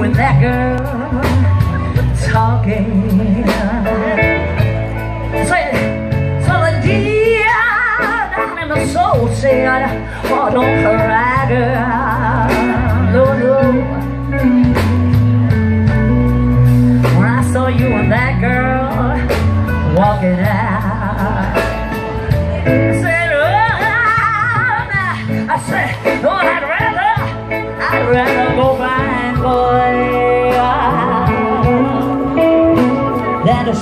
and that girl talking. So the dear down in the soul said, oh, don't cry, girl, no, no. When I saw you and that girl walking out, I said, oh, I'd rather go blind, boy, than to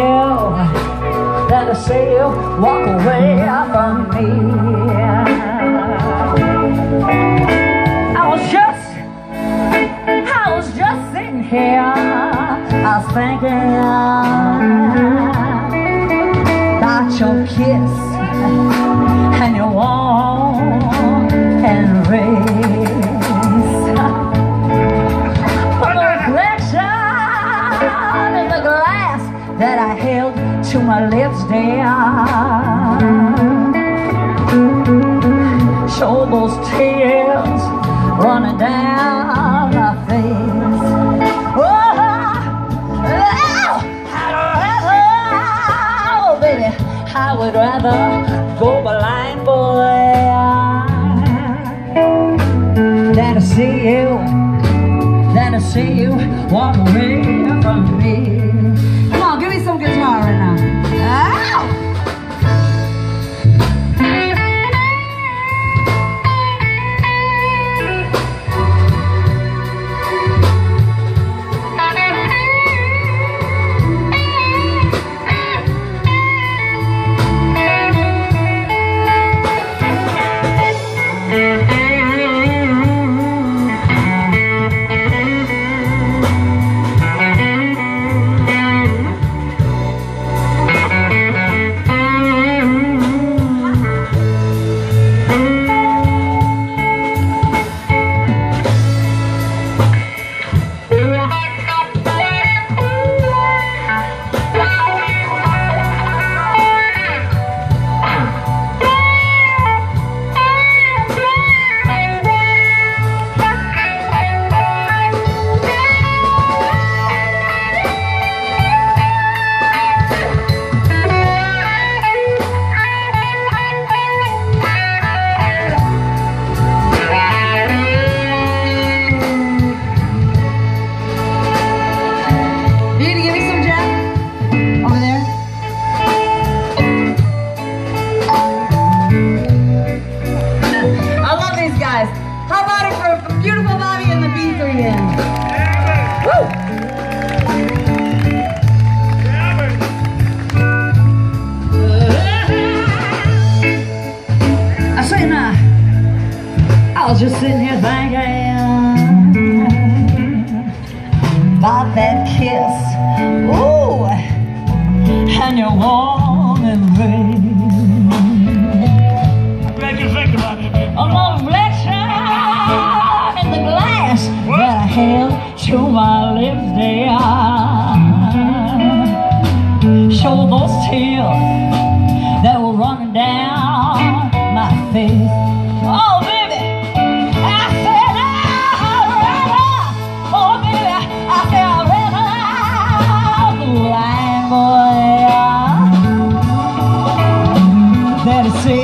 see you walk away from me. I was just sitting here, I was thinking about your kiss and your warm embrace, the reflection in the glass that I held to my lips, dear, show those tears running down my face. Oh, baby, I would rather go blind, boy, than to see you walk away from me. Come on, give me some guitar right now. Ow! How about it for beautiful Bobby and the B3 band? Woo! I say now, I was just sitting here thinking about that kiss, ooh, and your warm embrace. Glad you think about it, baby. That I held to my lips, there, show those tears that were running down my face. Oh, baby, I said I'd rather, oh, baby, I said I'd rather go blind, boy, than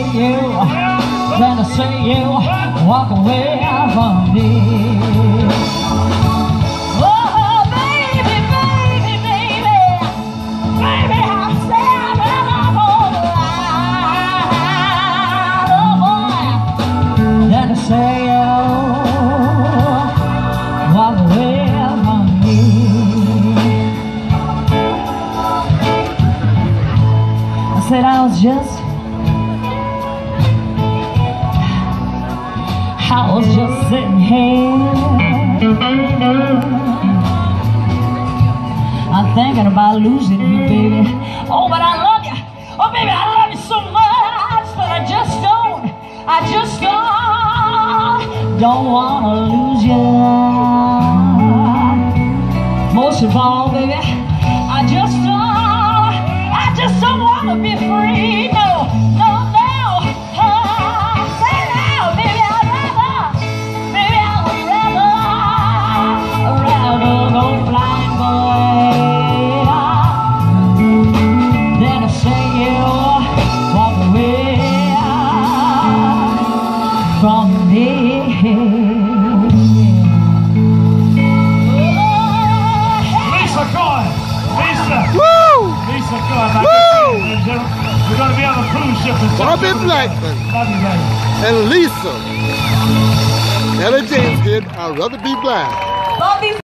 to see you walk away from me. Said I was just sitting here, I'm thinking about losing you, baby. Oh, but I love you. Oh, baby, I love you so much that I just don't want to lose you. Most of all, baby, I just don't want to be free. No. Say now, baby, I'd rather Bobby Blackmon Bobby Blackmon. and Lisa. Etta James did I'd Rather Be Blind. Bobby